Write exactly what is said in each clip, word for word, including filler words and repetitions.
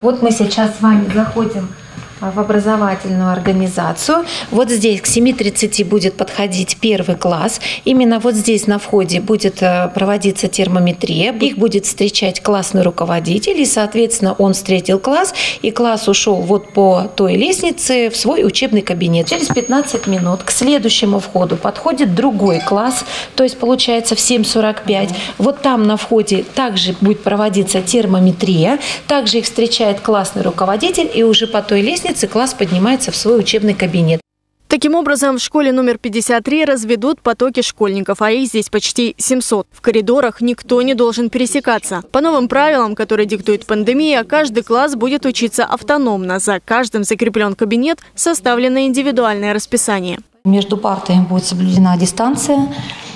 Вот мы сейчас с вами заходим в образовательную организацию. Вот здесь к семи тридцати будет подходить первый класс. Именно вот здесь на входе будет проводиться термометрия. Их будет встречать классный руководитель. И, соответственно, он встретил класс. И класс ушел вот по той лестнице в свой учебный кабинет. Через пятнадцать минут к следующему входу подходит другой класс. То есть, получается, в семь сорок пять. Вот там на входе также будет проводиться термометрия. Также их встречает классный руководитель. И уже по той лестнице класс поднимается в свой учебный кабинет. Таким образом, в школе номер пятьдесят три разведут потоки школьников, а их здесь почти семьсот. В коридорах никто не должен пересекаться. По новым правилам, которые диктует пандемия, каждый класс будет учиться автономно. За каждым закреплен кабинет, составлено индивидуальное расписание. Между партами будет соблюдена дистанция.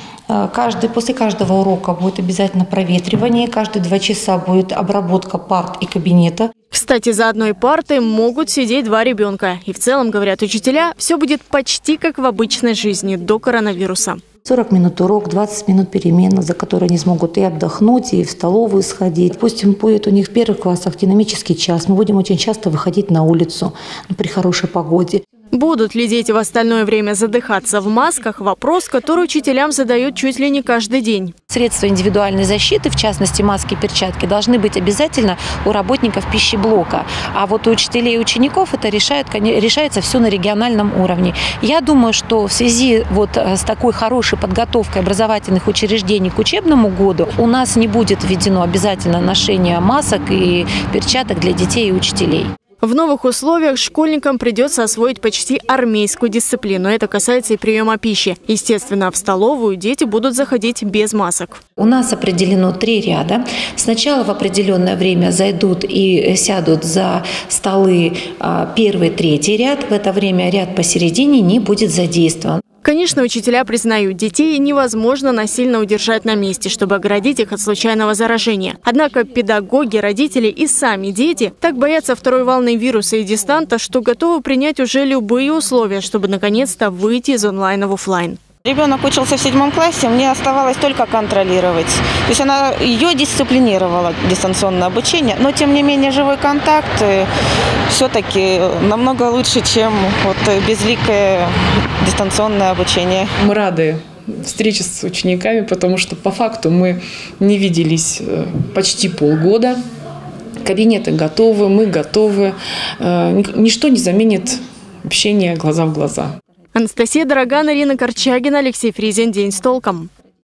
Каждый, после каждого урока будет обязательно проветривание. Каждые два часа будет обработка парт и кабинета. Кстати, за одной партой могут сидеть два ребенка. И в целом, говорят учителя, все будет почти как в обычной жизни до коронавируса. сорок минут урок, двадцать минут перемена, за которые они смогут и отдохнуть, и в столовую сходить. Допустим, будет у них в первых классах динамический час. Мы будем очень часто выходить на улицу при хорошей погоде. Будут ли дети в остальное время задыхаться в масках – вопрос, который учителям задают чуть ли не каждый день. Средства индивидуальной защиты, в частности маски и перчатки, должны быть обязательно у работников пищеблока. А вот у учителей и учеников это решает, решается все на региональном уровне. Я думаю, что в связи вот с такой хорошей подготовкой образовательных учреждений к учебному году у нас не будет введено обязательно ношение масок и перчаток для детей и учителей. В новых условиях школьникам придется освоить почти армейскую дисциплину. Это касается и приема пищи. Естественно, в столовую дети будут заходить без масок. У нас определено три ряда. Сначала в определенное время зайдут и сядут за столы первый, третий ряд. В это время ряд посередине не будет задействован. Конечно, учителя признают, детей невозможно насильно удержать на месте, чтобы оградить их от случайного заражения. Однако педагоги, родители и сами дети так боятся второй волны вируса и дистанта, что готовы принять уже любые условия, чтобы наконец-то выйти из онлайна в офлайн. Ребенок учился в седьмом классе, мне оставалось только контролировать. То есть она ее дисциплинировала, дистанционное обучение, но тем не менее живой контакт все-таки намного лучше, чем вот безликое дистанционное обучение. Мы рады встрече с учениками, потому что по факту мы не виделись почти полгода. Кабинеты готовы, мы готовы. Ничто не заменит общение глаза в глаза. Анастасия Дороган, Ирина Корчагина, Алексей Фризин. День с толком.